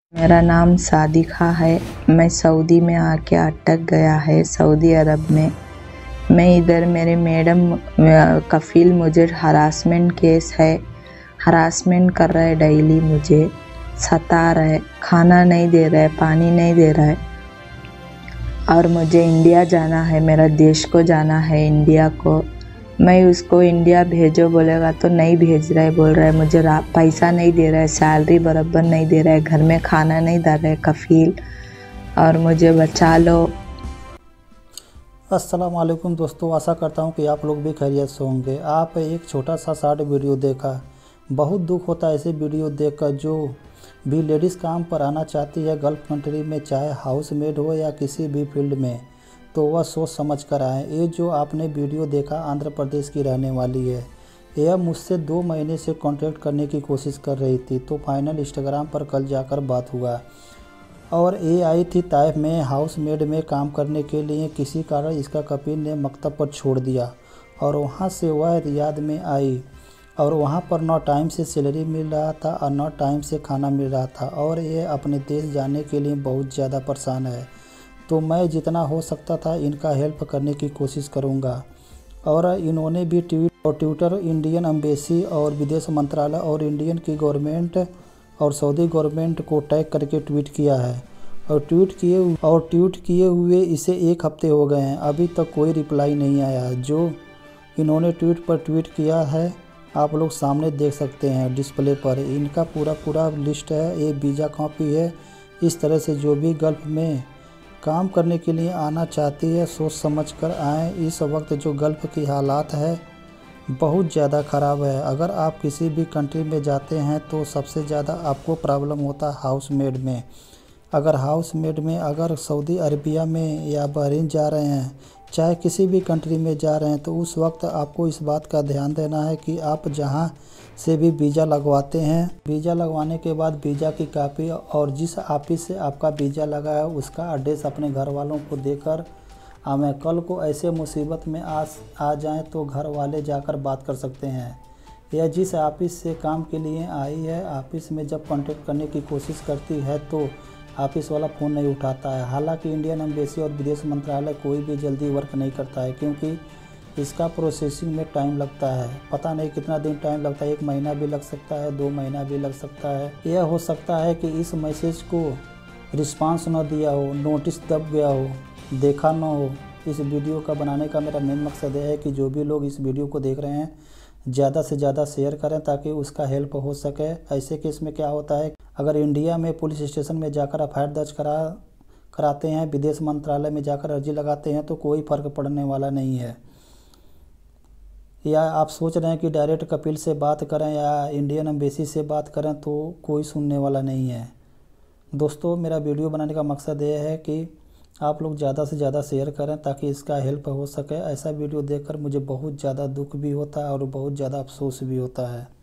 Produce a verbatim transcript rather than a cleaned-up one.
मेरा नाम सादिका है। मैं सऊदी में आके अटक गया है, सऊदी अरब में। मैं इधर मेरे मैडम कफ़ील मुझे हरासमेंट केस है, हरासमेंट कर रहा है, डेली मुझे सता रहा है, खाना नहीं दे रहा है, पानी नहीं दे रहा है। और मुझे इंडिया जाना है, मेरा देश को जाना है, इंडिया को। मैं उसको इंडिया भेजो बोलेगा तो नहीं भेज रहा है, बोल रहा है मुझे पैसा नहीं दे रहा है, सैलरी बराबर नहीं दे रहा है, घर में खाना नहीं दे रहा है कफ़ील, और मुझे बचा लो। अस्सलाम वालेकुम दोस्तों, आशा करता हूं कि आप लोग भी खैरियत से होंगे। आप एक छोटा सा शॉर्ट वीडियो देखा, बहुत दुख होता है ऐसे वीडियो देखकर। जो भी लेडीज़ काम पर आना चाहती है गल्फ़ कंट्री में, चाहे हाउस मेड हो या किसी भी फील्ड में, तो वह सोच समझ कर आए। ये जो आपने वीडियो देखा आंध्र प्रदेश की रहने वाली है। यह मुझसे दो महीने से कांटेक्ट करने की कोशिश कर रही थी, तो फाइनल इंस्टाग्राम पर कल जाकर बात हुआ और ये आई थी ताइफ में हाउस मेड में काम करने के लिए। किसी कारण इसका कफील ने मकतब पर छोड़ दिया और वहाँ से वह रियाद में आई और वहाँ पर न टाइम से सैलरी मिल रहा था और न टाइम से खाना मिल रहा था, और ये अपने देश जाने के लिए बहुत ज़्यादा परेशान है। तो मैं जितना हो सकता था इनका हेल्प करने की कोशिश करूँगा। और इन्होंने भी ट्वीट और ट्विटर इंडियन एम्बेसी और विदेश मंत्रालय और इंडियन की गवर्नमेंट और सऊदी गवर्नमेंट को टैग करके ट्वीट किया है। और ट्वीट किए और ट्वीट किए हुए इसे एक हफ्ते हो गए हैं, अभी तक कोई रिप्लाई नहीं आया है। जो इन्होंने ट्वीट पर ट्वीट किया है आप लोग सामने देख सकते हैं डिस्प्ले पर। इनका पूरा पूरा लिस्ट है, ये वीज़ा कॉपी है। इस तरह से जो भी गल्फ़ में काम करने के लिए आना चाहती है सोच समझ कर आएँ। इस वक्त जो गल्फ़ की हालात है बहुत ज़्यादा ख़राब है। अगर आप किसी भी कंट्री में जाते हैं तो सबसे ज़्यादा आपको प्रॉब्लम होता है हाउस मेड में। अगर हाउस मेड में अगर सऊदी अरबिया में या बहरीन जा रहे हैं, चाहे किसी भी कंट्री में जा रहे हैं, तो उस वक्त आपको इस बात का ध्यान देना है कि आप जहां से भी वीज़ा लगवाते हैं, वीज़ा लगवाने के बाद वीज़ा की कापी और जिस ऑफिस से आपका वीज़ा लगा है उसका एड्रेस अपने घर वालों को देकर हमें कल को ऐसे मुसीबत में आ आ जाएँ तो घर वाले जाकर बात कर सकते हैं। या जिस ऑफिस से काम के लिए आई है, ऑफिस में जब कांटेक्ट करने की कोशिश करती है तो ऑफिस वाला फ़ोन नहीं उठाता है। हालांकि इंडियन एम्बेसी और विदेश मंत्रालय कोई भी जल्दी वर्क नहीं करता है, क्योंकि इसका प्रोसेसिंग में टाइम लगता है। पता नहीं कितना दिन टाइम लगता है, एक महीना भी लग सकता है, दो महीना भी लग सकता है। यह हो सकता है कि इस मैसेज को रिस्पांस न दिया हो, नोटिस दब गया हो, देखा न हो। इस वीडियो का बनाने का मेरा मेन मकसद यह है कि जो भी लोग इस वीडियो को देख रहे हैं ज़्यादा से ज़्यादा शेयर करें ताकि उसका हेल्प हो सके। ऐसे केस में क्या होता है, अगर इंडिया में पुलिस स्टेशन में जाकर एफ आई आर दर्ज करा कराते हैं, विदेश मंत्रालय में जाकर अर्जी लगाते हैं, तो कोई फ़र्क पड़ने वाला नहीं है। या आप सोच रहे हैं कि डायरेक्ट कपिल से बात करें या इंडियन एम्बेसी से बात करें, तो कोई सुनने वाला नहीं है। दोस्तों, मेरा वीडियो बनाने का मकसद ये है कि आप लोग ज़्यादा से ज़्यादा शेयर करें ताकि इसका हेल्प हो सके। ऐसा वीडियो देखकर मुझे बहुत ज़्यादा दुख भी होता है और बहुत ज़्यादा अफसोस भी होता है।